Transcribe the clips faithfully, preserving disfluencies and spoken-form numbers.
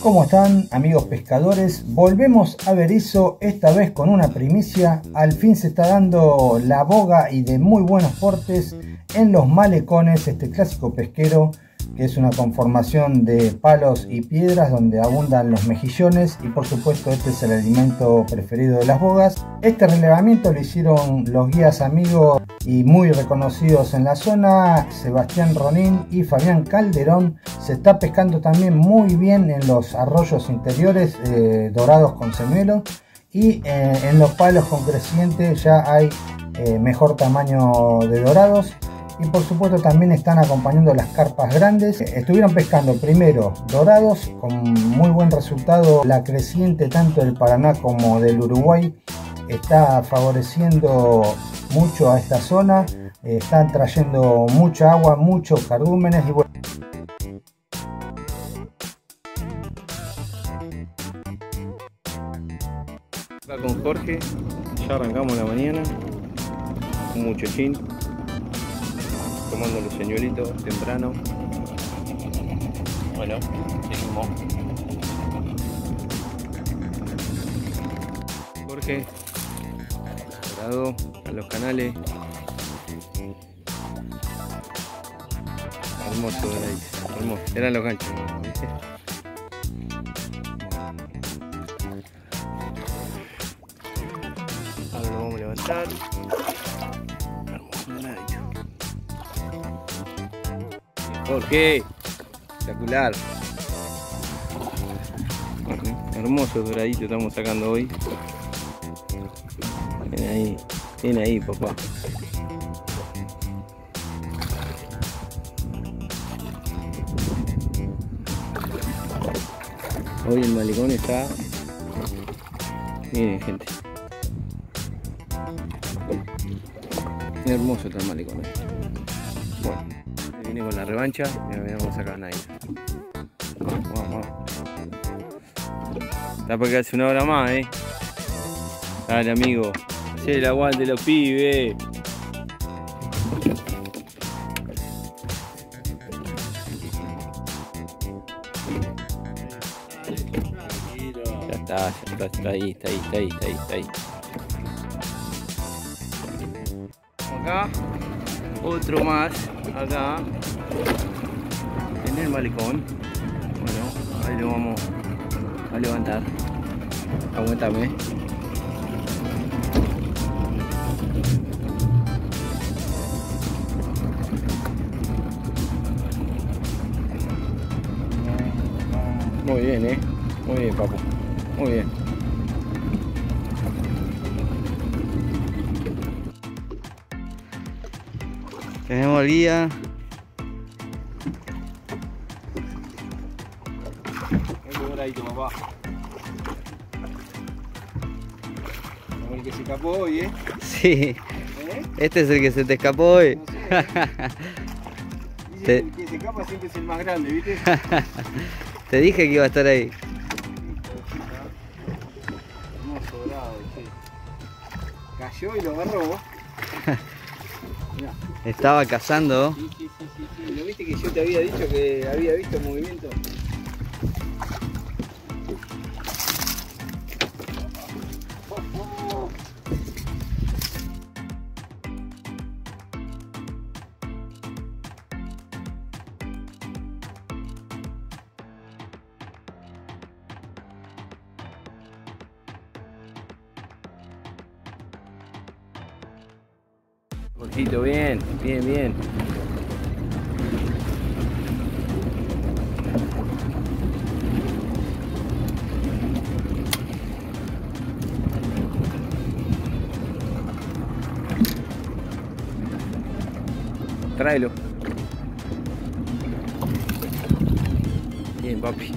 ¿Cómo están, amigos pescadores? Volvemos a Berisso, esta vez con una primicia. Al fin se está dando la boga y de muy buenos portes en los malecones, este clásico pesquero que es una conformación de palos y piedras donde abundan los mejillones, y por supuesto este es el alimento preferido de las bogas. Este relevamiento lo hicieron los guías amigos y muy reconocidos en la zona, Sebastián Ronin y Fabián Calderón. Se está pescando también muy bien en los arroyos interiores eh, dorados con señuelo, y eh, en los palos con creciente ya hay eh, mejor tamaño de dorados. Y por supuesto también están acompañando las carpas grandes. Estuvieron pescando primero dorados con muy buen resultado. La creciente tanto del Paraná como del Uruguay está favoreciendo mucho a esta zona. Están trayendo mucha agua, muchos cardúmenes y bueno. Acá con Jorge, ya arrancamos la mañana, un muchachín, tomando los señuelitos temprano. Bueno, seguimos. Jorge, dorado a los canales. Hermoso, doradito, hermoso. Eran los ganchos, ¿viste? Ahora lo vamos a levantar. Hermoso doradito. Jorge, espectacular. Hermoso doradito estamos sacando hoy. Ven ahí, ven ahí, papá. Hoy el malecón está, miren gente, hermoso está el malecón. Bueno, viene con la revancha y vamos a sacar a nadie. Vamos, vamos. Está para que hace una hora más, eh. Dale, amigo, hacé el aguante los pibes. Ya está, ya está, está ahí, está ahí, está ahí, está ahí, está ahí. Acá, otro más, acá, en el malecón. Bueno, ahí lo vamos a levantar. Aguántame. Muy bien, eh. Muy bien, papu. Muy bien. Tenemos el guía. El doradito, papá. Como el que se escapó hoy, eh. Sí. ¿Eh? Este es el que se te escapó hoy. No sé. Dice te... el que se escapa siempre es el más grande, ¿viste? Te dije que iba a estar ahí. Hermoso dorado, sí. Cayó y lo agarró. Mirá. Estaba cazando. Sí, sí, sí, sí, sí. ¿Lo viste que yo te había dicho que había visto movimiento? Cortito, bien, bien, bien. Tráelo. Bien, papi.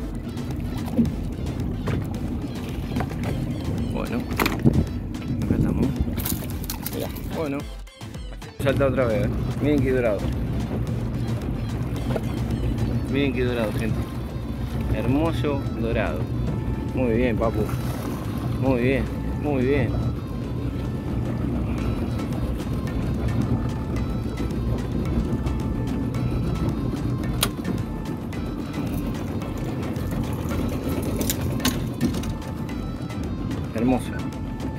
Bueno, acá estamos. Mirá, bueno. Salta otra vez, ¿eh? Miren qué dorado. Miren qué dorado, gente. Hermoso dorado. Muy bien, papu. Muy bien, muy bien.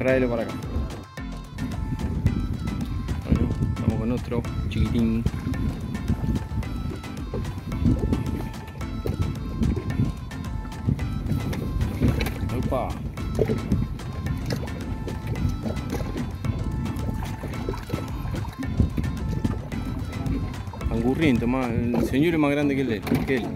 Tráelo para acá. Bueno, vamos con otro chiquitín. Opa. Angurriento, más, el señor es más grande que él, que él.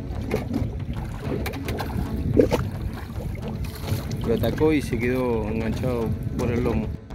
Lo atacó y se quedó enganchado por el lomo.